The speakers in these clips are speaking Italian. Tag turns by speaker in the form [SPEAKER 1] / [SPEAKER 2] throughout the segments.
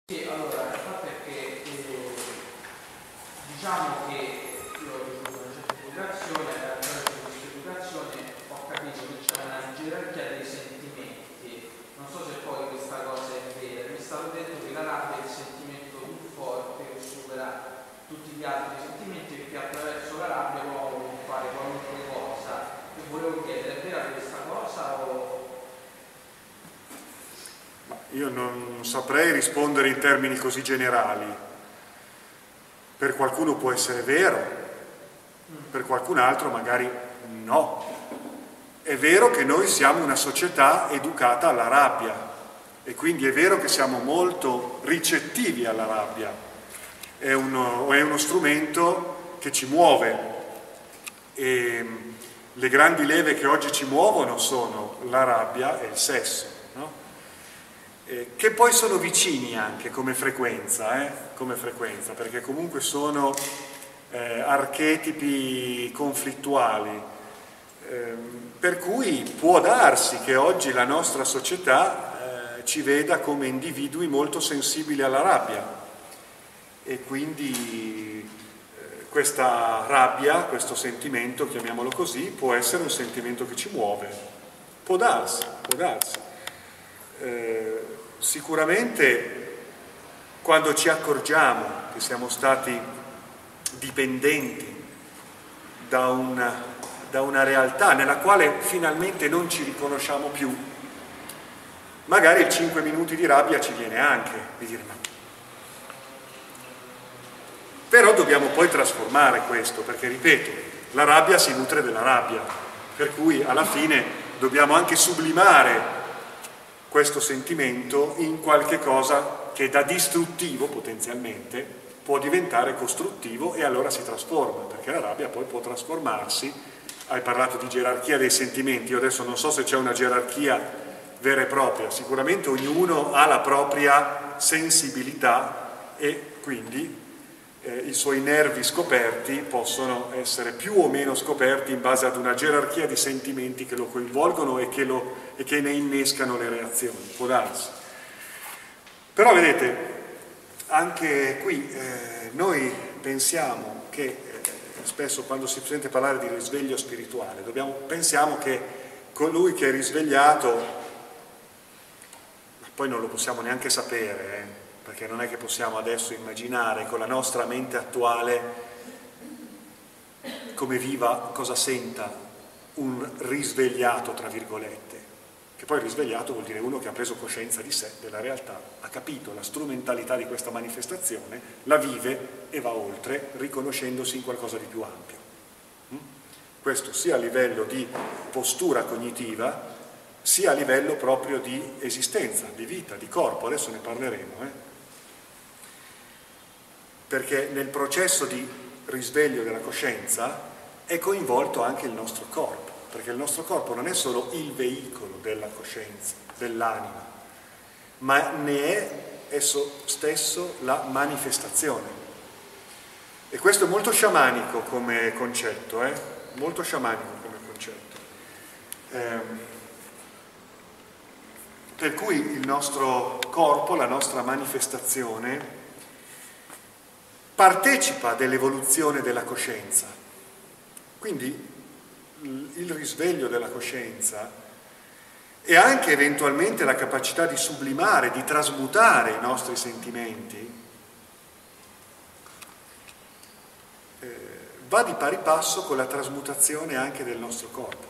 [SPEAKER 1] Sì, allora, il fatto è che diciamo che io ho ricevuto una certa educazione e attraverso questa educazione ho capito che c'è una gerarchia dei sentimenti. Non so se poi questa cosa è vera. Mi è stato detto che la rabbia è il sentimento più forte che supera tutti gli altri sentimenti e che attraverso la rabbia può fare qualunque cosa. E volevo chiedere, è vera questa cosa o...
[SPEAKER 2] Io non saprei rispondere in termini così generali. Per qualcuno può essere vero, per qualcun altro magari no. È vero che noi siamo una società educata alla rabbia e quindi è vero che siamo molto ricettivi alla rabbia. È uno strumento che ci muove e le grandi leve che oggi ci muovono sono la rabbia e il sesso, no? Che poi sono vicini anche come frequenza, perché comunque sono archetipi conflittuali, per cui può darsi che oggi la nostra società ci veda come individui molto sensibili alla rabbia e quindi questa rabbia, questo sentimento, chiamiamolo così, può essere un sentimento che ci muove, può darsi. Sicuramente quando ci accorgiamo che siamo stati dipendenti da una realtà nella quale finalmente non ci riconosciamo più, magari il 5 minuti di rabbia ci viene anche di dire ma... Però dobbiamo poi trasformare questo, perché ripeto, la rabbia si nutre della rabbia, per cui alla fine dobbiamo anche sublimare questo sentimento in qualche cosa che da distruttivo potenzialmente può diventare costruttivo e allora si trasforma, perché la rabbia poi può trasformarsi. Hai parlato di gerarchia dei sentimenti, io adesso non so se c'è una gerarchia vera e propria, sicuramente ognuno ha la propria sensibilità e quindi i suoi nervi scoperti possono essere più o meno scoperti in base ad una gerarchia di sentimenti che lo coinvolgono e che ne innescano le reazioni, può darsi. Però vedete, anche qui noi pensiamo che spesso quando si sente parlare di risveglio spirituale, pensiamo che colui che è risvegliato, ma poi non lo possiamo neanche sapere, perché non è che possiamo adesso immaginare con la nostra mente attuale come viva, cosa senta un risvegliato, tra virgolette, che poi risvegliato vuol dire uno che ha preso coscienza di sé, della realtà, ha capito la strumentalità di questa manifestazione, la vive e va oltre, riconoscendosi in qualcosa di più ampio. Questo sia a livello di postura cognitiva, sia a livello proprio di esistenza, di vita, di corpo, adesso ne parleremo, perché nel processo di risveglio della coscienza è coinvolto anche il nostro corpo, perché il nostro corpo non è solo il veicolo della coscienza, dell'anima, ma ne è esso stesso la manifestazione. E questo è molto sciamanico come concetto, molto sciamanico come concetto. Per cui il nostro corpo, la nostra manifestazione, partecipa dell'evoluzione della coscienza. Quindi il risveglio della coscienza e anche eventualmente la capacità di sublimare, di trasmutare i nostri sentimenti, va di pari passo con la trasmutazione anche del nostro corpo.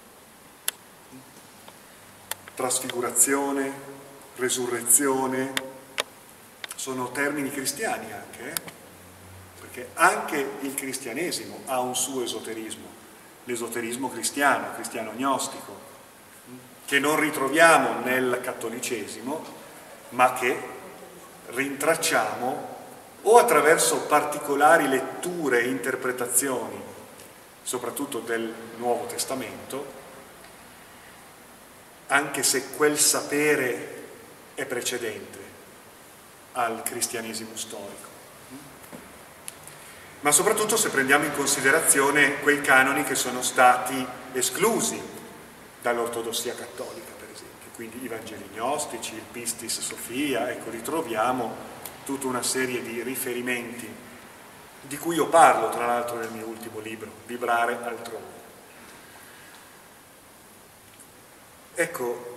[SPEAKER 2] Trasfigurazione, resurrezione, sono termini cristiani anche, perché anche il cristianesimo ha un suo esoterismo, l'esoterismo cristiano, cristiano-gnostico, che non ritroviamo nel cattolicesimo, ma che rintracciamo o attraverso particolari letture e interpretazioni, soprattutto del Nuovo Testamento, anche se quel sapere è precedente al cristianesimo storico. Ma soprattutto se prendiamo in considerazione quei canoni che sono stati esclusi dall'ortodossia cattolica, per esempio, quindi i Vangeli gnostici, il Pistis Sophia, ecco, ritroviamo tutta una serie di riferimenti di cui io parlo tra l'altro nel mio ultimo libro, Vibrare altrove. Ecco,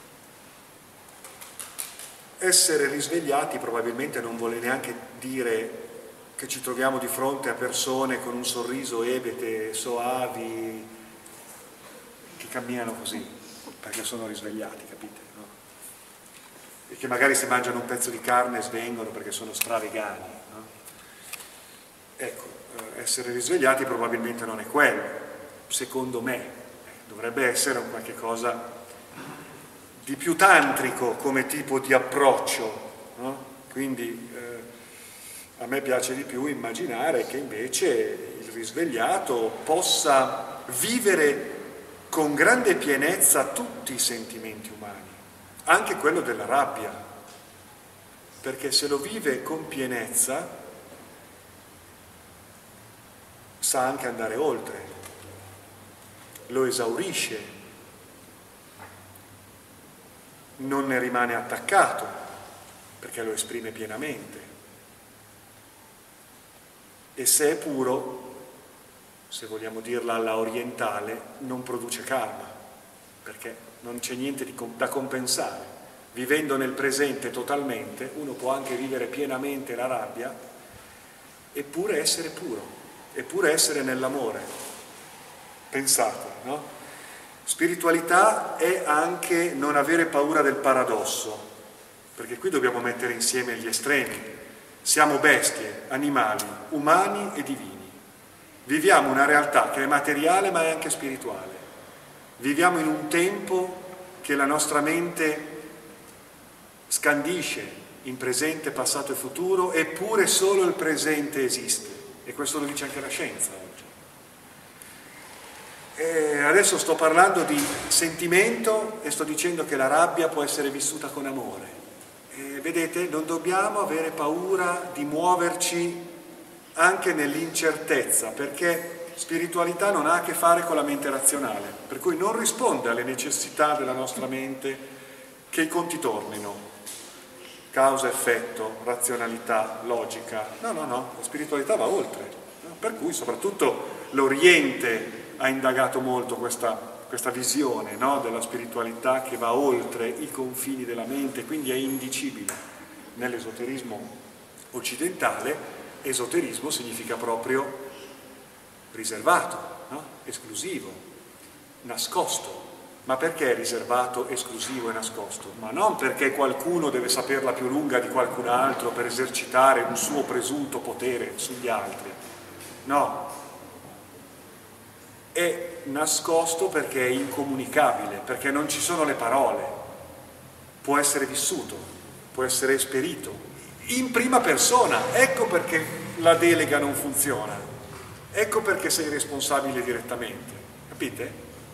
[SPEAKER 2] essere risvegliati probabilmente non vuole neanche dire che ci troviamo di fronte a persone con un sorriso ebete, soavi, che camminano così, perché sono risvegliati, capite? No? E che magari se mangiano un pezzo di carne svengono perché sono stravegani. No? Ecco, essere risvegliati probabilmente non è quello, secondo me. Dovrebbe essere un qualche cosa di più tantrico come tipo di approccio, no? Quindi a me piace di più immaginare che invece il risvegliato possa vivere con grande pienezza tutti i sentimenti umani, anche quello della rabbia, perché se lo vive con pienezza sa anche andare oltre, lo esaurisce, non ne rimane attaccato, perché lo esprime pienamente. E se è puro, se vogliamo dirla alla orientale, non produce karma, perché non c'è niente da compensare. Vivendo nel presente totalmente, uno può anche vivere pienamente la rabbia, eppure essere puro, eppure essere nell'amore. Pensate, no? Spiritualità è anche non avere paura del paradosso, perché qui dobbiamo mettere insieme gli estremi. Siamo bestie, animali, umani e divini. Viviamo una realtà che è materiale ma è anche spirituale. Viviamo in un tempo che la nostra mente scandisce in presente, passato e futuro, eppure solo il presente esiste. E questo lo dice anche la scienza oggi. E adesso sto parlando di sentimento e sto dicendo che la rabbia può essere vissuta con amore. Vedete, non dobbiamo avere paura di muoverci anche nell'incertezza, perché spiritualità non ha a che fare con la mente razionale, per cui non risponde alle necessità della nostra mente che i conti tornino, causa-effetto, razionalità, logica. No, la spiritualità va oltre, no? Per cui soprattutto l'Oriente ha indagato molto questa visione, no, della spiritualità che va oltre i confini della mente, quindi è indicibile. Nell'esoterismo occidentale, esoterismo significa proprio riservato, no? Esclusivo, nascosto. Ma perché riservato, esclusivo e nascosto? Ma non perché qualcuno deve saperla più lunga di qualcun altro per esercitare un suo presunto potere sugli altri. No. È nascosto perché è incomunicabile, perché non ci sono le parole, può essere vissuto, può essere esperito, in prima persona. Ecco perché la delega non funziona, ecco perché sei responsabile direttamente, capite?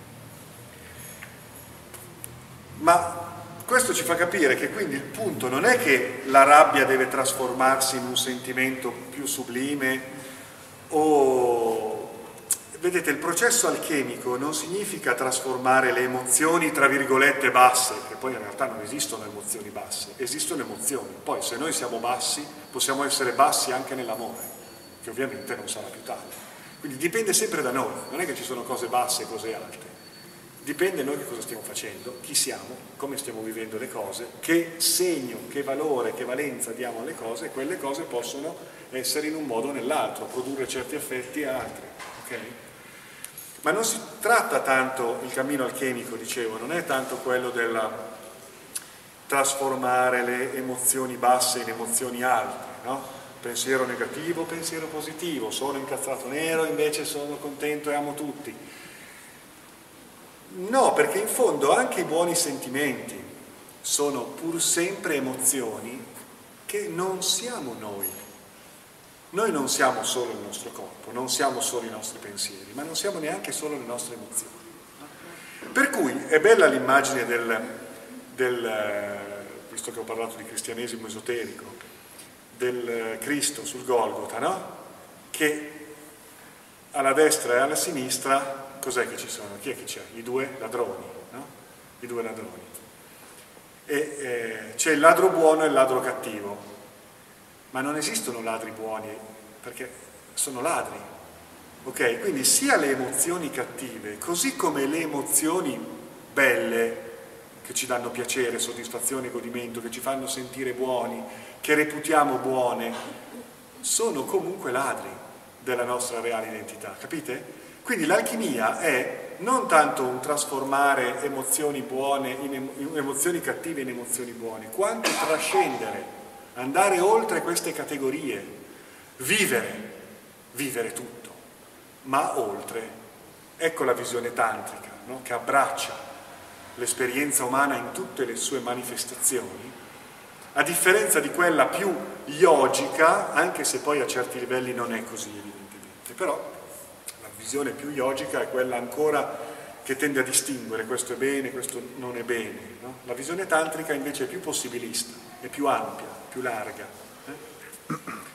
[SPEAKER 2] Ma questo ci fa capire che quindi il punto non è che la rabbia deve trasformarsi in un sentimento più sublime o... Vedete, il processo alchemico non significa trasformare le emozioni, tra virgolette, basse, che poi in realtà non esistono emozioni basse, esistono emozioni. Poi se noi siamo bassi, possiamo essere bassi anche nell'amore, che ovviamente non sarà più tale. Quindi dipende sempre da noi, non è che ci sono cose basse e cose alte. Dipende noi che cosa stiamo facendo, chi siamo, come stiamo vivendo le cose, che segno, che valore, che valenza diamo alle cose, e quelle cose possono essere in un modo o nell'altro, produrre certi effetti e altri. Okay? Ma non si tratta tanto, il cammino alchemico, dicevo, non è tanto quello del trasformare le emozioni basse in emozioni alte, no? Pensiero negativo, pensiero positivo, sono incazzato nero, invece sono contento e amo tutti. No, perché in fondo anche i buoni sentimenti sono pur sempre emozioni che non siamo noi. Noi non siamo solo il nostro corpo, non siamo solo i nostri pensieri, ma non siamo neanche solo le nostre emozioni. Per cui è bella l'immagine visto che ho parlato di cristianesimo esoterico, del Cristo sul Golgota, no? Che alla destra e alla sinistra, cos'è che ci sono? Chi è che c'è? I due ladroni, no? I due ladroni. E c'è il ladro buono e il ladro cattivo. ma non esistono ladri buoni, perché sono ladri. Ok? Quindi sia le emozioni cattive, così come le emozioni belle, che ci danno piacere, soddisfazione, godimento, che ci fanno sentire buoni, che reputiamo buone, sono comunque ladri della nostra reale identità, capite? Quindi l'alchimia è non tanto un trasformare emozioni buone emozioni cattive in emozioni buone, quanto trascendere, andare oltre queste categorie, vivere tutto, ma oltre. Ecco la visione tantrica, no? Che abbraccia l'esperienza umana in tutte le sue manifestazioni, a differenza di quella più yogica, anche se poi a certi livelli non è così evidentemente, però la visione più yogica è quella ancora che tende a distinguere questo è bene, questo non è bene, no? La visione tantrica invece è più possibilista, è più ampia, più larga.